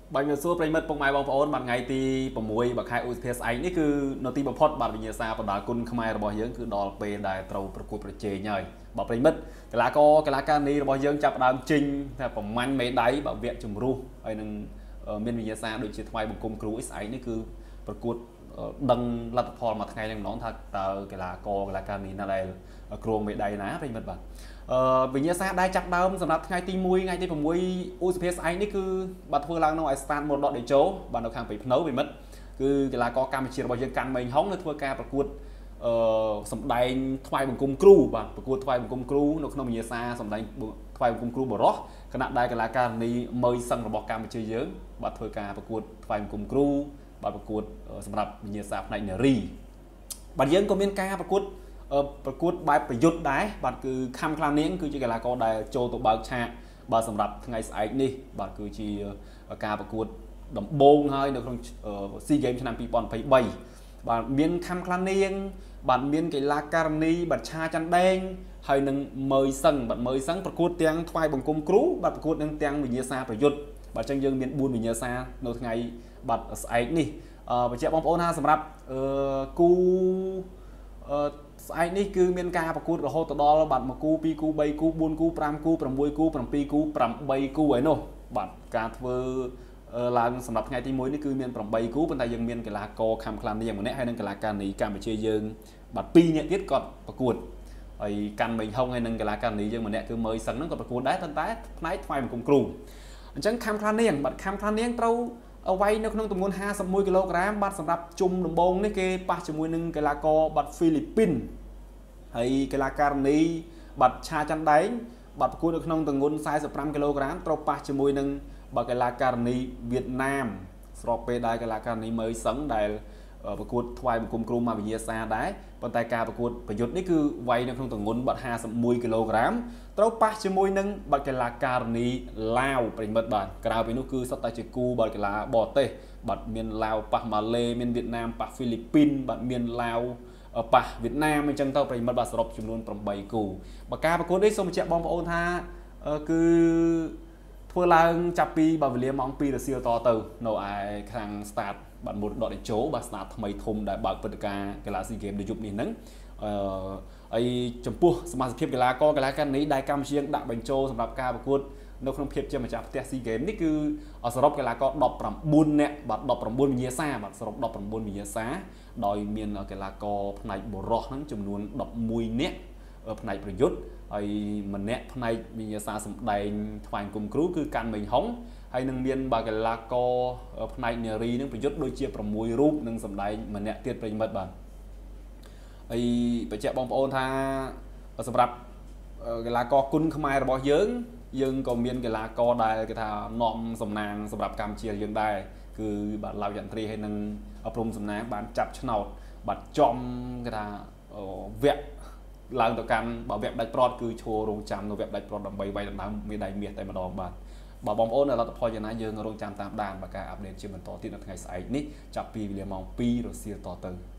Bạn xuaប្រិមិត្តពុកម៉ែបងប្អូនបាទថ្ងៃទី6ខែឧសភាស្អែកនេះគឺនៅទីបំផុតបាទវិញ្ញាសាបណ្ដាគុណខ្មែររបស់យើងគឺដល់ពេលដែលត្រូវប្រកួតប្រជែងហើយបាទប្រិមិត្តកីឡាករកីឡាការិនីរបស់យើងចាប់ផ្ដើមចេញថាប្រមាញ់មេដៃបាទវគ្គជំរុះហើយនឹងមានវិញ្ញាសាដូចជាថ្វាយបង្គំគ្រូស្អែកនេះគឺប្រកួតដឹងលទ្ធផលមួយថ្ងៃហ្នឹងម្ដងថាតើកីឡាករកីឡាការិនីណាដែលគ្រងមេដៃណាប្រិមិត្តបាទវិញ្ញាសាដែលចាប់ដើមសម្រាប់ថ្ងៃទី1ថ្ងៃទី6ឧសភាស្អែកនេះគឺបាទធ្វើឡើងនៅឯស្តានមរតកតេជោបាទនៅខាងព្រៃភ្នៅប្រិមិត្តគឺកីឡាករកម្ពុជារបស់យើងកាន់មេងហុងនៅធ្វើការប្រកួតសម្ដែងថ្វាយបង្គំគ្រូបាទប្រកួតថ្វាយបង្គំគ្រូនៅក្នុងវិញ្ញាសាសម្ដែងថ្វាយបង្គំគ្រូបរោះគណៈដែលកីឡាការិនីមើយសឹងរបស់កម្ពុជាយើងបាទធ្វើការប្រកួតថ្វាយបង្គំគ្រូបាទប្រកួតសម្រាប់វិញ្ញាសាផ្នែកនារីបាទយើងក៏មានការប្រកួតបែបប្រយុទ្ធដែរបាទគឺខំខ្លាំងនាងគឺជាកីឡាករដែលចូលទៅបើកឆាកបាទសម្រាប់ថ្ងៃស្អែកនេះបាទគឺជាការប្រកួតដំបូងហើយនៅក្នុង SEA Games ឆ្នាំ2023បាទមានខំខ្លាំងនាងបាទមានកីឡាការិនីបាទឆាច័ន្ទដែងហើយនឹងមើយសឹងបាទមើយសឹងប្រកួតទាំងថ្វាយបង្គំគ្រូបាទប្រកួតនឹងទាំងវិញ្ញាសាប្រយុទ្ធបាទអញ្ចឹងយើងមាន4វិញ្ញាសានៅថ្ងៃបាទស្អែកនេះបញ្ជាក់បងប្អូនថាសម្រាប់គូស្អែកនេះគឺមានការប្រកួតរហូតដល់បាទ1គូ2គូ3គូ4គូ5គូ6គូ7គូ8គូហើយនោះបាទការធ្វើឡើងសម្រាប់ថ្ងៃទី1នេះគឺមាន8គូប៉ុន្តែយើងមានកីឡាករខំខ្លាំងនាងម្នាក់ហើយនឹងកីឡាការិនីកម្ពុជាយើងបាទ2នាក់ទៀតគាត់ប្រកួតហើយកាន់មេងហុងហើយនឹងកីឡាការិនីយើងម្នាក់គឺមើយសឹងហ្នឹងគាត់ប្រកួតដែរប៉ុន្តែផ្នែកថ្វាយបង្គំគ្រូអញ្ចឹងខំខ្លាំងនាងបាទខំខ្លាំងនាងត្រូវអ្វីនៅក្នុងទម្ងន់51គីឡូក្រាមបាទសម្រាប់ជុំដំបងនេះគេប៉ះជាមួយនឹងកីឡាករបាទហ្វីលីពីនហើយកីឡាការិនីបាទឆាច័ន្ទដែងបាទប្រកួតនៅក្នុងទម្ងន់45គីឡូក្រាមត្រូវប៉ះជាមួយនឹងបាទកីឡាការិនីវៀតណាមស្របពេលដែលកីឡាការិនីមើយសឹងដែលប្រកួតថ្វាយបង្គំគ្រូមកវិញ្ញាសាដែរប៉ុន្តែការប្រកួតប្រយុទ្ធនេះគឺវាយនៅក្នុងទម្ងន់បាទ51គីឡូក្រាមត្រូវប៉ះជាមួយនឹងបាទកីឡាការិនីឡាវប្រិមិត្តបាទក្រៅពីនោះគឺសុទ្ធតែជាគូបាទកីឡាបរទេសបាទមានឡាវប៉ះម៉ាឡេមានវៀតណាមប៉ះហ្វីលីពីនបាទមានឡាវប៉ះវៀតណាមអញ្ចឹងទៅប្រិមិត្តបាទសរុបចំនួន8គូបាទការប្រកួតនេះសូមបញ្ជាក់បងប្អូនថាគឺធ្វើឡើងចាប់ពីបាទវេលាម៉ោង2រសៀលតទៅនៅឯខាង start បាទមរតកតេជោបាទ start ថ្មីធំដែលបើកព្រឹត្តិការណ៍កីឡា SEA Games នៅយប់នេះហ្នឹងហើយចំពោះសមាជិកកីឡាករកីឡាការិនីដែលកម្ពុជាដាក់បញ្ចូលសម្រាប់ការប្រកួតនៅក្នុងភាពជាម្ចាស់ផ្ទះ SEA Games នេះគឺសរុបកីឡាករ19នាក់បាទ19វិញ្ញាសាបាទសរុប19វិញ្ញាសាដោយមានកីឡាករផ្នែកបុរសហ្នឹងចំនួន11នាក់ផ្នែកប្រយុទ្ធហើយម្នាក់ផ្នែកវិញ្ញាសាសម្ដែងថ្វាយបង្គំគ្រូគឺកាន់មេងហុងហើយនឹងមានបាទកីឡាករផ្នែកនារីនឹងប្រយុទ្ធដូចជា6រូបនិងសម្ដែងម្នាក់ទៀតប្រិមិត្តបាទហើយបញ្ជាក់បងប្អូនថាសម្រាប់កីឡាករគុណខ្មែររបស់យើងក៏មានកីឡាករដែលគេថានាំសំណាងសម្រាប់កម្ពុជាយើងដែរគឺបាទឡាវចន្ទ្រីហើយនឹងព្រំសំណាងបានចាប់ឆ្នោតបាទចំគេថាវគ្គឡើងទៅកាន់បើវគ្គដាច់ប្រត់គឺឈររងចាំនៅវគ្គដាច់ប្រត់ដើម្បីវាយដណ្ដើមមេដាយមាសតែម្ដងបាទបងប្អូនលទ្ធផលយ៉ាងណាយើងរងចាំតាមដានបើការអាប់ដេតជាបន្តទៀតនៅថ្ងៃស្អែកនេះចាប់ពីវេលាម៉ោង2រសៀលតទៅ